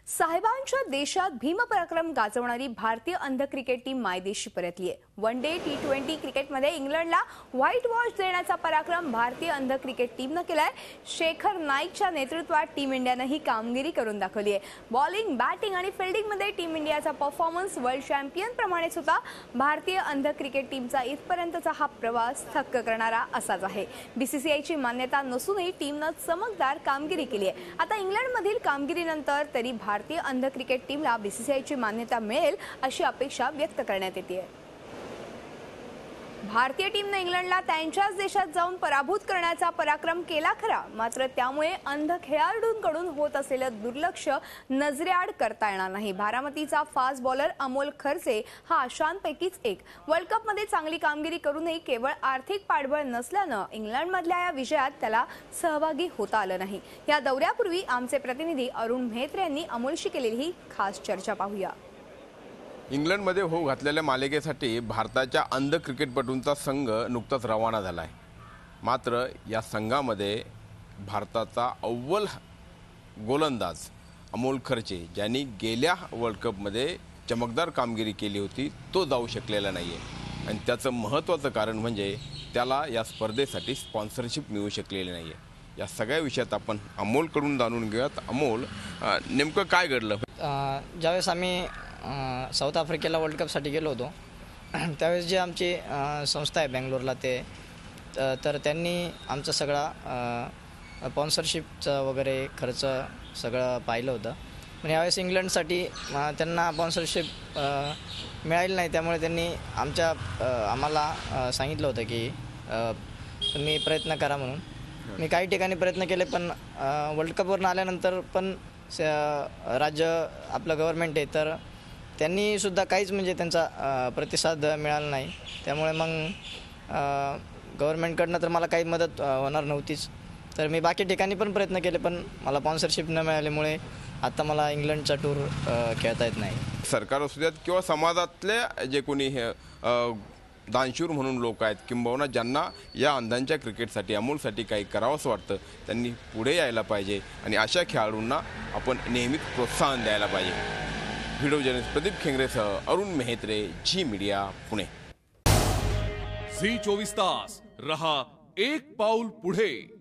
साहेबांच्या देशात भीमपराक्रम गाजवणारी भारतीय अंध क्रिकेट टीम मायदेशी परतली आहे। वन डे T20 क्रिकेटमध्ये इंग्लंडला व्हाईट वॉश देण्याचा पराक्रम भारतीय अंध क्रिकेट टीमने केलाय। शेखर नाईकच्या नेतृत्वात टीम इंडियाने ही कामगिरी करून दाखवली आहे। बॉलिंग, बॅटिंग आणि फील्डिंगमध्ये टीम इंडियाचा परफॉर्मन्स वर्ल्ड चॅम्पियन प्रमाणेच होता। भारतीय अंध क्रिकेट टीमचा इथपर्यंतचा हा प्रवास थक्क करणारा असाच आहे। बीसीसीआयची मान्यता नसूनही टीमने चमकदार कामगिरी केली आहे। आता इंग्लंडमधील कामगिरीनंतर तरी भारतीय अंध क्रिकेट टीमला बीसीसीआयची मान्यता मिळेल अशी अपेक्षा व्यक्त करण्यात येते। भारतीय टीमने इंग्लंडला त्यांच्याच देशात जाऊन पराभूत करण्याचा पराक्रम केला खरा, मात्र त्यामुळे अंध खेळाडूंकडून होत असलेलं दुर्लक्ष नजरेआड करता येणार नाही। बारामतीचा फास्ट बॉलर अमोल खरसे हा आशांपैकीच एक। वर्ल्ड कपमध्ये चांगली कामगिरी करूनही केवळ आर्थिक पाठबळ नसल्यानं इंग्लंडमधल्या या विजयात त्याला सहभागी होता आलं नाही। या दौऱ्यापूर्वी आमचे प्रतिनिधी अरुण म्हेत्रे यांनी अमोलशी केलेली ही खास चर्चा पाहूया। इंग्लंडमध्ये होऊ घातलेल्या मालिकेसाठी भारताच्या अंध क्रिकेटपटूंचा संघ नुकताच रवाना झाला आहे। मात्र या संघामध्ये भारताचा अव्वल गोलंदाज अमोल खरचे, ज्यांनी गेल्या वर्ल्ड कपमध्ये चमकदार कामगिरी केली होती, तो जाऊ शकलेला नाही आहे। आणि त्याचं महत्त्वाचं कारण म्हणजे त्याला या स्पर्धेसाठी स्पॉन्सरशिप मिळू शकलेली नाही आहे। या सगळ्या विषयात आपण अमोलकडून जाणून घेऊयात। अमोल, नेमकं काय घडलं? ज्यावेळेस आम्ही साऊथ आफ्रिकेला वर्ल्ड कपसाठी गेलो होतो, त्यावेळेस जी आमची संस्था आहे बेंगलोरला तर त्यांनी आमचा सगळा स्पॉन्सरशिपचा वगैरे खर्च सगळं पाहिलं होतं। पण यावेळेस इंग्लंडसाठी त्यांना स्पॉन्सरशिप मिळाली नाही, त्यामुळे त्यांनी आम्हाला सांगितलं होतं की तुम्ही प्रयत्न करा म्हणून। मी काही ठिकाणी प्रयत्न केले, पण वर्ल्ड कपवरून आल्यानंतर पण राज्य आपलं गव्हर्नमेंट आहे तर त्यांनी सुद्धा काहीच म्हणजे त्यांचा प्रतिसाद मिळाला नाही। त्यामुळे मग गव्हर्नमेंटकडनं तर मला काही मदत होणार नव्हतीच, तर मी बाकी ठिकाणी पण प्रयत्न केले, पण मला स्पॉन्सरशिप न मिळाल्यामुळे आता मला इंग्लंडचा टूर खेळता येत नाही। सरकार असू द्यात किंवा समाजातले जे कोणी दानशूर म्हणून लोक आहेत, किंबहुना ज्यांना या अंधांच्या क्रिकेटसाठी अमोलसाठी काही करावंसं वाटतं, त्यांनी पुढे यायला पाहिजे आणि अशा खेळाडूंना आपण नेहमीच प्रोत्साहन द्यायला पाहिजे। व्हिडिओ जर्नलिस्ट प्रदीप खेंगरेसह Arun Mehtre, Zee media, Pune. Zee 24 तास रहा एक पाऊल पुढे।